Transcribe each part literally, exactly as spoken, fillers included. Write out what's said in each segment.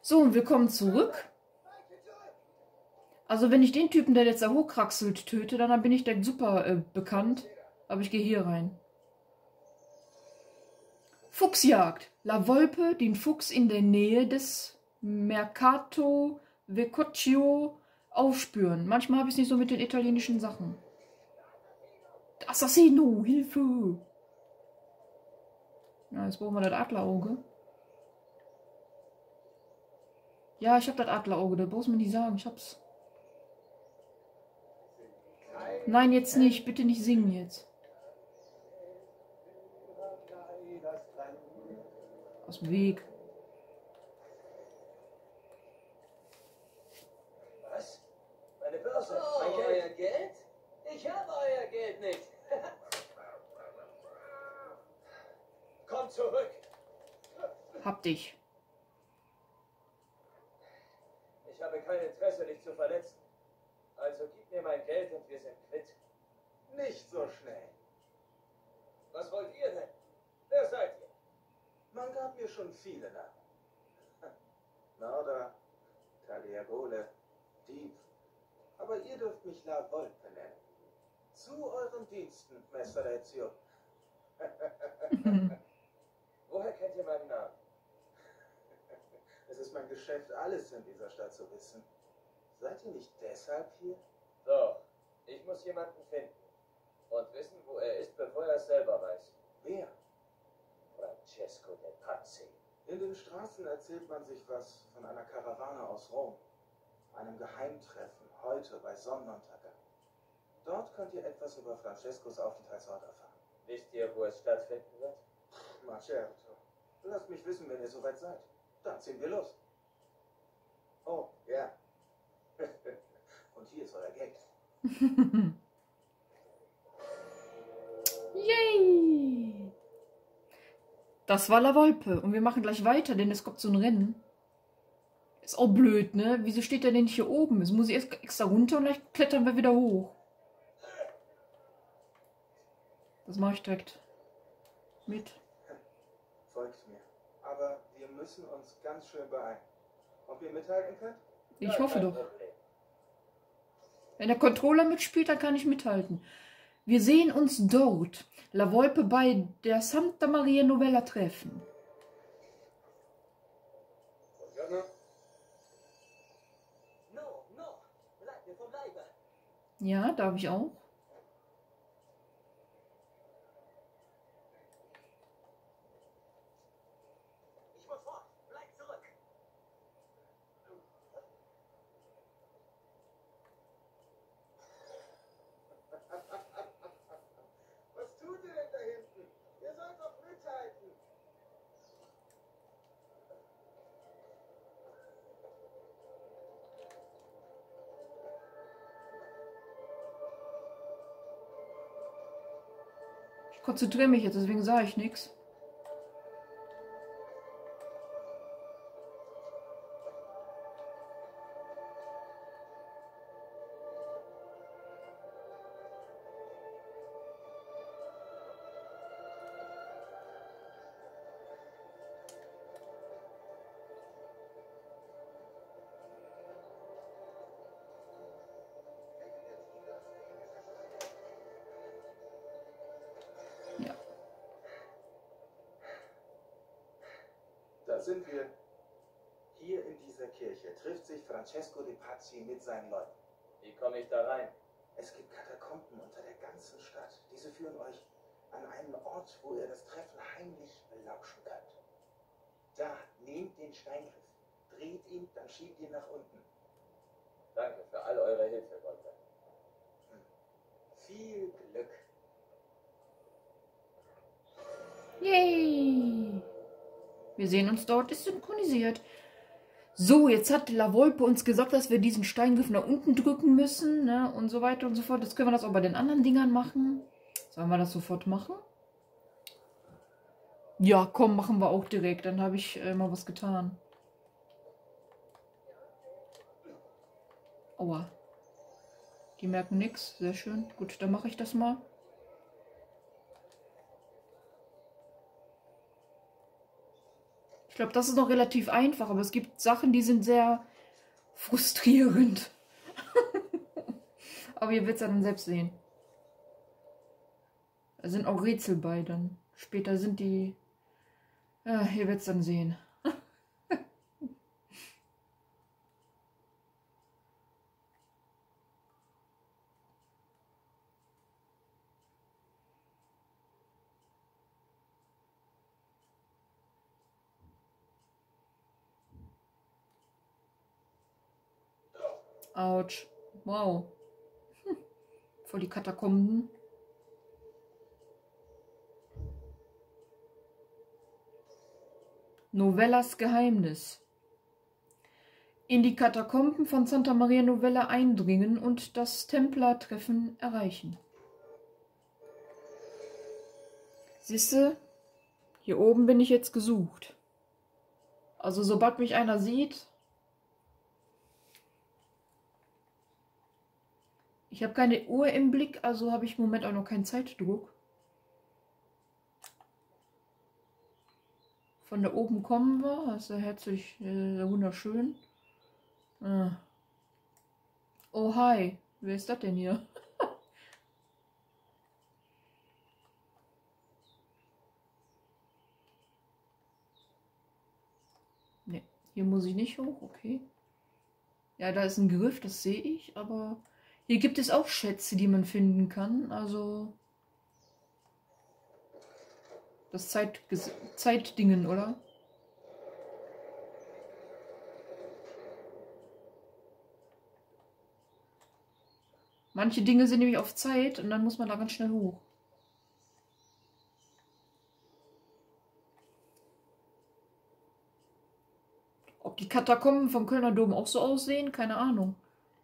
So, und willkommen zurück. Also wenn ich den Typen, der jetzt da hochkraxelt, töte, dann bin ich direkt super äh, bekannt. Aber ich gehe hier rein. Fuchsjagd. La Volpe, den Fuchs in der Nähe des Mercato Vecchio aufspüren. Manchmal habe ich es nicht so mit den italienischen Sachen. Assassino, Hilfe! Ja, jetzt brauchen wir das Adlerauge. Ja, ich habe das Adlerauge, das brauchst du mir nicht sagen, ich hab's. Nein, jetzt nicht, bitte nicht singen jetzt. Aus dem Weg. Was? Meine Börse? Oh, mein euer Geld? Ich habe euer Geld nicht. Komm zurück. Hab dich. Ich habe kein Interesse, dich zu verletzen. Also gib mir mein Geld und wir sind quitt. Nicht so schnell. Was wollt ihr denn? Wer seid ihr? Man gab mir schon viele Namen. Mörder, Tagliagole, Dieb. Aber ihr dürft mich La Volpe nennen. Zu euren Diensten, Messer Ezio. Woher kennt ihr meinen Namen? Es ist mein Geschäft, alles in dieser Stadt zu wissen. Seid ihr nicht deshalb hier? Doch, ich muss jemanden finden. Und wissen, wo er ist, bevor er es selber weiß. Wer? Francesco de Pazzi. In den Straßen erzählt man sich was von einer Karawane aus Rom. Einem Geheimtreffen, heute bei Sonnenuntergang. Dort könnt ihr etwas über Francescos Aufenthaltsort erfahren. Wisst ihr, wo es stattfinden wird? Ma certo. Lasst mich wissen, wenn ihr soweit seid. Dann ziehen wir los. Oh, ja. Und hier ist euer Geld. Yay! Das war La Volpe. Und wir machen gleich weiter, denn es kommt so ein Rennen. Ist auch blöd, ne? Wieso steht der denn nicht hier oben? Jetzt muss ich erst extra runter und gleich klettern wir wieder hoch. Das mache ich direkt mit. Folgt mir. Aber wir müssen uns ganz schön beeilen. Ob ihr mithalten könnt? Ich hoffe doch. Wenn der Controller mitspielt, dann kann ich mithalten. Wir sehen uns dort. La Volpe bei der Santa Maria Novella treffen. Ja, darf ich auch. Was tut ihr denn da hinten? Ihr sollt doch mithalten. Ich konzentriere mich jetzt, deswegen sage ich nichts. Ja. Da sind wir. Hier in dieser Kirche trifft sich Francesco de Pazzi mit seinen Leuten. Wie komme ich da rein? Es gibt Katakomben unter der ganzen Stadt. Diese führen euch an einen Ort, wo ihr das Treffen heimlich belauschen könnt. Da, nehmt den Steingriff, dreht ihn, dann schiebt ihn nach unten. Danke für all eure Hilfe, Wolter. Hm. Viel Glück. Yay! Wir sehen uns dort, ist synchronisiert. So, jetzt hat La Volpe uns gesagt, dass wir diesen Steingriff nach unten drücken müssen, ne, und so weiter und so fort. Jetzt können wir das auch bei den anderen Dingern machen. Sollen wir das sofort machen? Ja, komm, machen wir auch direkt. Dann habe ich äh, mal was getan. Aua. Die merken nichts. Sehr schön. Gut, dann mache ich das mal. Ich Ich glaube, das ist noch relativ einfach, aber es gibt Sachen, die sind sehr frustrierend. Aber ihr werdet es ja dann selbst sehen. Da sind auch Rätsel bei dann. Später sind die... Ja, ihr werdet es dann sehen. Autsch. Wow. Hm. Voll die Katakomben. Novellas Geheimnis. In die Katakomben von Santa Maria Novella eindringen und das Templertreffen erreichen. Siehste, hier oben bin ich jetzt gesucht. Also sobald mich einer sieht... Ich habe keine Uhr im Blick, also habe ich im Moment auch noch keinen Zeitdruck. Von da oben kommen wir, das ist ja herzlich äh, wunderschön. Ah. Oh hi, wer ist das denn hier? Ne, hier muss ich nicht hoch, okay. Ja, da ist ein Griff, das sehe ich, aber hier gibt es auch Schätze, die man finden kann, also das Zeit Zeitdingen, oder? Manche Dinge sind nämlich auf Zeit und dann muss man da ganz schnell hoch. Ob die Katakomben vom Kölner Dom auch so aussehen? Keine Ahnung.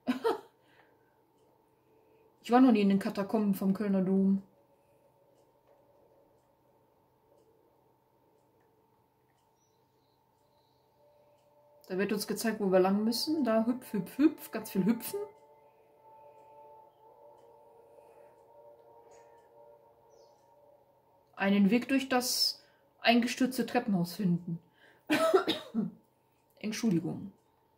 Ich war noch nie in den Katakomben vom Kölner Dom. Da wird uns gezeigt, wo wir lang müssen. Da hüpf, hüpf, hüpf. Ganz viel hüpfen. Einen Weg durch das eingestürzte Treppenhaus finden. Entschuldigung.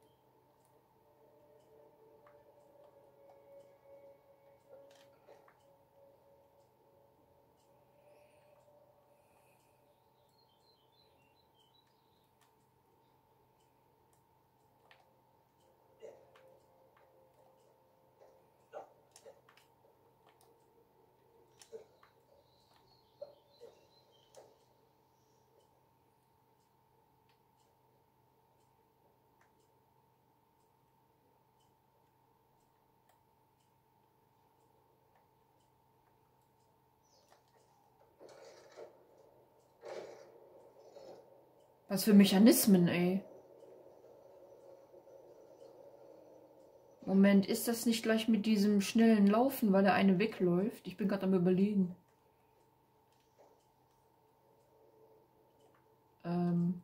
Was für Mechanismen, ey. Moment, ist das nicht gleich mit diesem schnellen Laufen, weil der eine wegläuft? Ich bin gerade am Überlegen. Ähm.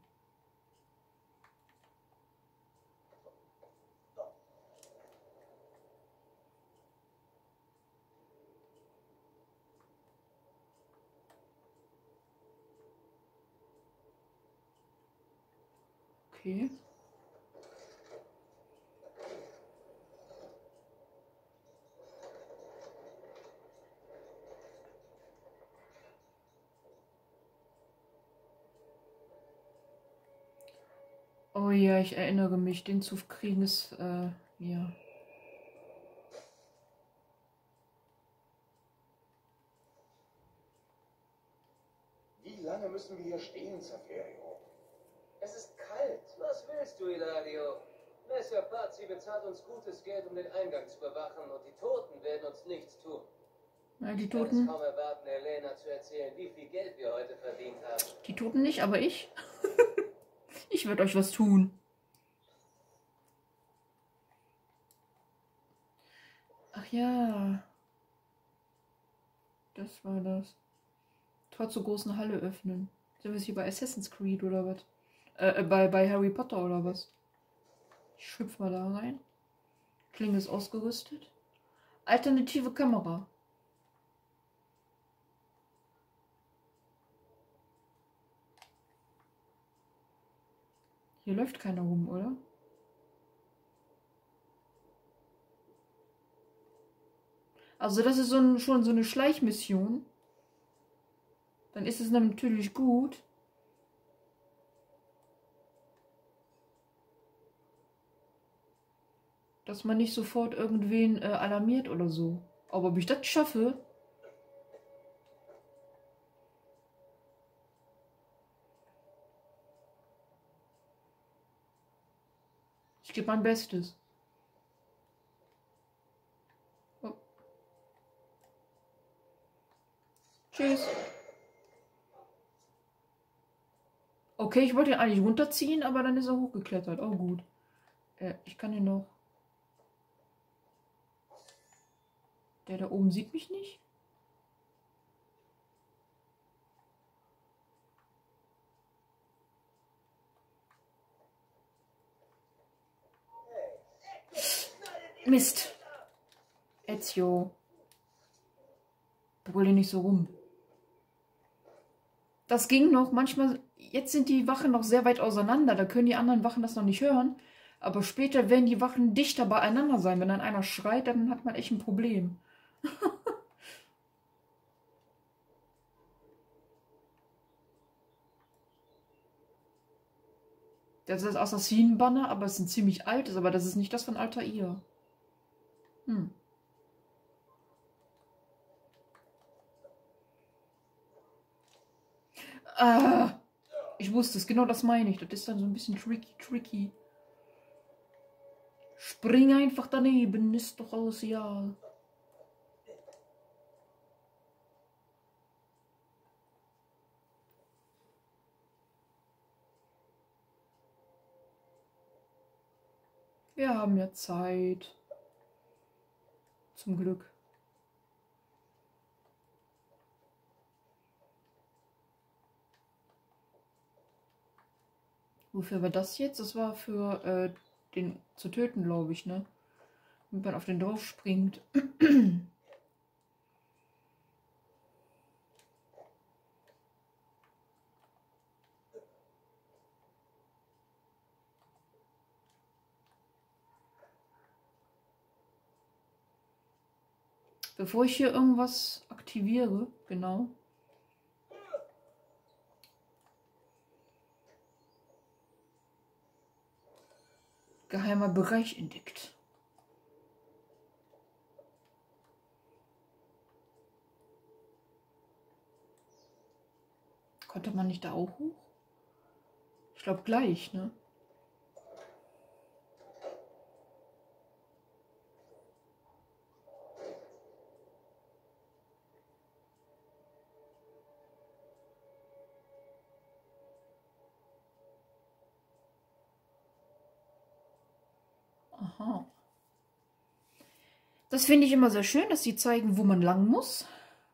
Okay. Oh ja, ich erinnere mich, den zu kriegen ist, äh, ja. Wie lange müssen wir hier stehen, Saverio? Es ist kalt. Was willst du, Ilario? Messer Pazzi bezahlt uns gutes Geld, um den Eingang zu bewachen, und die Toten werden uns nichts tun. Ja, die Ich kann es Toten. kaum erwarten, Elena zu erzählen, wie viel Geld wir heute verdient haben. Die Toten nicht, aber ich. Ich werde euch was tun. Ach ja. Das war das. Tor zur großen Halle öffnen. Sind wir jetzt hier bei Assassin's Creed oder was? Äh, bei, bei Harry Potter oder was? Ich schlüpfe mal da rein. Klinge ist ausgerüstet. Alternative Kamera. Hier läuft keiner rum, oder? Also das ist so ein, schon so eine Schleichmission. Dann ist es natürlich gut. Dass man nicht sofort irgendwen äh, alarmiert oder so. Aber ob ich das schaffe... Ich gebe mein Bestes. Oh. Tschüss. Okay, ich wollte ihn eigentlich runterziehen, aber dann ist er hochgeklettert. Oh gut. Äh, ich kann ihn noch... Der da oben sieht mich nicht. Mist. Ezio. Brüll nicht so rum. Das ging noch. Manchmal, jetzt sind die Wachen noch sehr weit auseinander. Da können die anderen Wachen das noch nicht hören. Aber später werden die Wachen dichter beieinander sein. Wenn dann einer schreit, dann hat man echt ein Problem. Das ist das Assassinen-Banner, aber es ist ein ziemlich altes. Aber das ist nicht das von Altair. Hm. Ah, ich wusste es, genau das meine ich. Das ist dann so ein bisschen tricky, tricky. Spring einfach daneben, ist doch alles ja. Wir haben ja Zeit. Zum Glück. Wofür war das jetzt? Das war für äh, den zu töten, glaube ich, ne? Wenn man auf den drauf springt. Bevor ich hier irgendwas aktiviere, genau. Geheimer Bereich entdeckt. Konnte man nicht da auch hoch? Ich glaube gleich, ne? Aha. Das finde ich immer sehr schön, dass sie zeigen, wo man lang muss.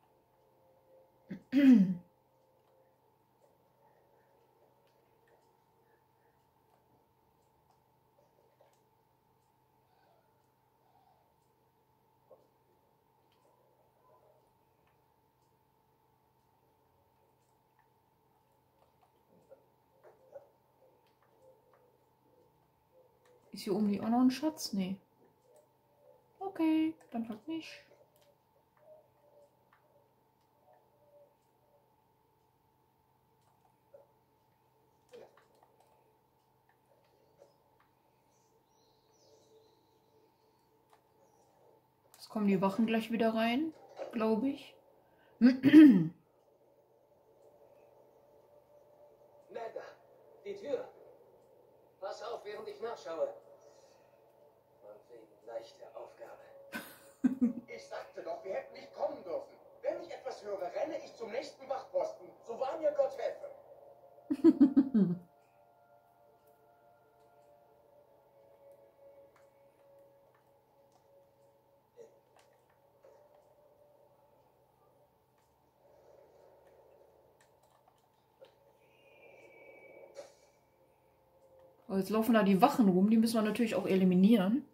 Ist hier oben auch noch ein Schatz? Nee. Okay, dann halt nicht. Jetzt kommen die Wachen gleich wieder rein, glaube ich. Melda, die Tür. Pass auf, während ich nachschaue. Von wegen leichte Aufgabe. Ich sagte doch, wir hätten nicht kommen dürfen. Wenn ich etwas höre, renne ich zum nächsten Wachposten. So wahr mir Gott helfe. Oh, jetzt laufen da die Wachen rum, die müssen wir natürlich auch eliminieren.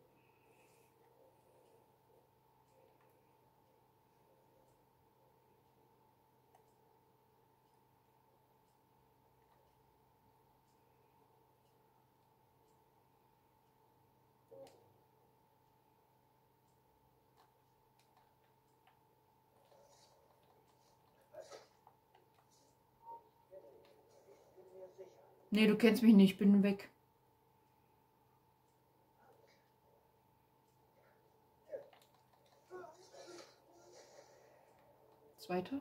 Nee, du kennst mich nicht, ich bin weg. Zweiter.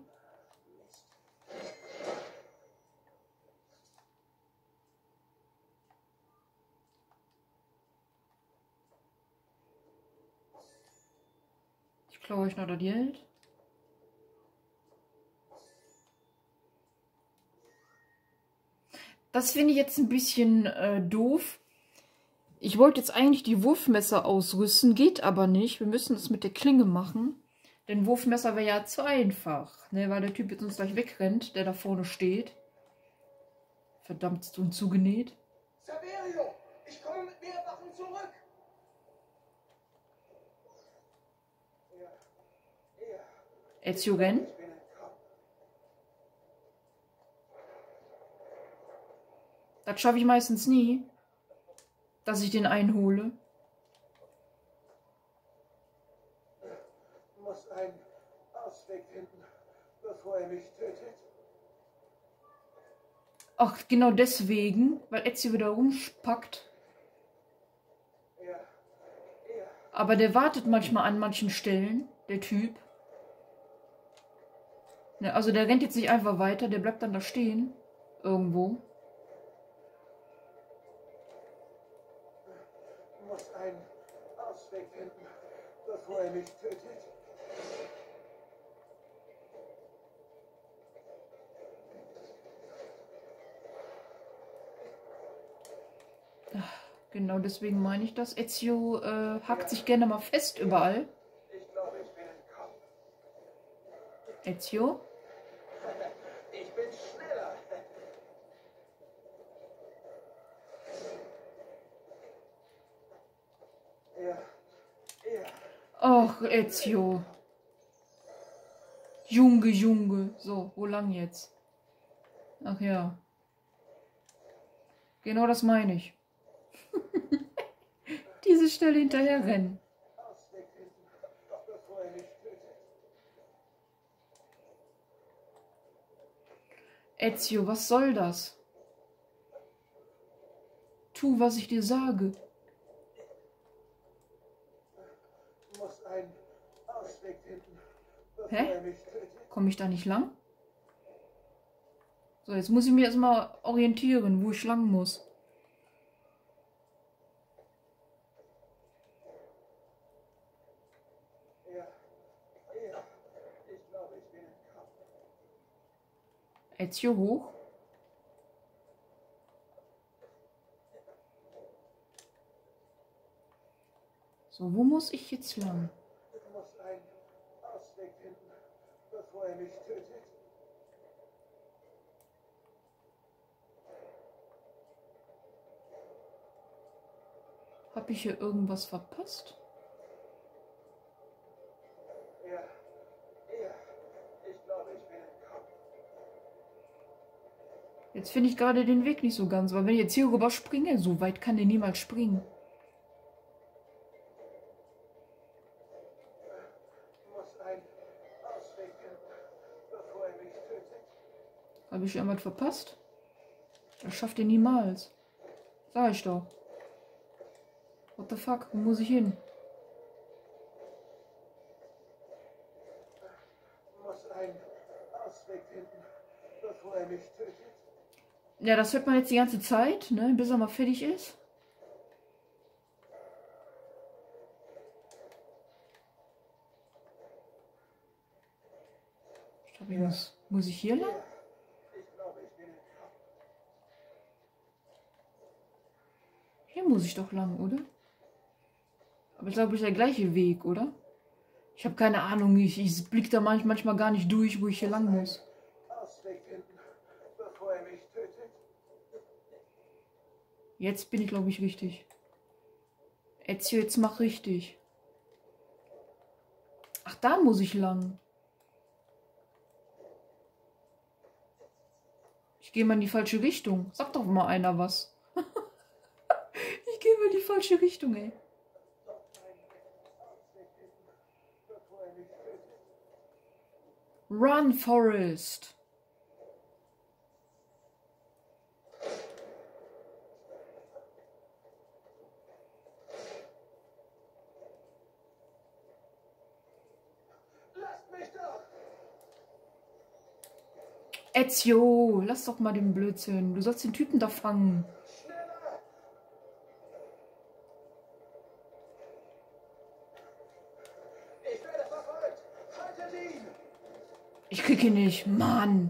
Ich klaue euch noch das Geld. Das finde ich jetzt ein bisschen äh, doof. Ich wollte jetzt eigentlich die Wurfmesser ausrüsten, geht aber nicht. Wir müssen es mit der Klinge machen. Denn Wurfmesser wäre ja zu einfach, ne? Weil der Typ jetzt uns gleich wegrennt, der da vorne steht. Verdammt und zugenäht. Saverio, ich komme mit mehr Waffen zurück. Ja, ja. Ezio rennt. Ich bin entkommen. Das schaffe ich meistens nie, dass ich den einhole. Muss einen Ausweg finden, bevor er mich tötet. Ach, genau deswegen, weil Ezio wieder rumspackt. Ja, ja. Aber der wartet manchmal an manchen Stellen, der Typ. Ne, also der rennt jetzt nicht einfach weiter, der bleibt dann da stehen. Irgendwo. Muss einen Ausweg finden, bevor er mich tötet. Genau deswegen meine ich das. Ezio äh, hackt sich gerne mal fest überall. Ich glaube, ich bin entkommen. Ezio. Ich bin schneller. Ja, ja. Ach, Ezio. Junge, Junge. So, wo lang jetzt? Ach ja. Genau das meine ich. Diese Stelle hinterher rennen. Ausweg finden, bevor er mich tötet. Ezio, was soll das? Tu, was ich dir sage. Muss einen Ausweg finden, bevor Hä? er mich tötet. Komme ich da nicht lang? So, jetzt muss ich mir erstmal orientieren, wo ich lang muss. Ja, ja. Ich glaube, ich bin entkommen. Ezio hoch. So, wo muss ich jetzt lang? Ich muss einen Ausweg finden, bevor er mich tötet. Habe ich hier irgendwas verpasst? Ja, ja. Ich glaube, ich bin entkommen. Jetzt finde ich gerade den Weg nicht so ganz, weil wenn ich jetzt hier rüber springe, so weit kann der niemals springen. Muss einen Ausweg finden, bevor er mich tötet. Habe ich irgendwas verpasst? Das schafft er niemals. Sag ich doch. What the fuck? Wo muss ich hin? Muss einen Ausweg finden, bevor er mich tötet. Ja, das hört man jetzt die ganze Zeit, ne? Bis er mal fertig ist. Ich glaube, ich muss, muss ich hier lang? Ich glaube, ich bin entkommen. Hier muss ich doch lang, oder? Aber ich glaube, es ist der gleiche Weg, oder? Ich habe keine Ahnung. Ich, ich blicke da manch, manchmal gar nicht durch, wo ich hier lang muss. Ausweg finden, bevor er mich tötet. Jetzt bin ich, glaube ich, richtig. Ezio, jetzt mach richtig. Ach, da muss ich lang. Ich gehe mal in die falsche Richtung. Sag doch mal einer was. Ich gehe mal in die falsche Richtung, ey. Run, Forest. Ezio, lass doch mal den Blödsinn. Du sollst den Typen da fangen. Schneller! Ich werde verfolgt! Haltet ihn! Ich krieg ihn nicht. Mann.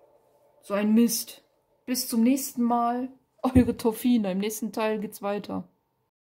So ein Mist. Bis zum nächsten Mal. Eure Torfina. Im nächsten Teil geht's weiter.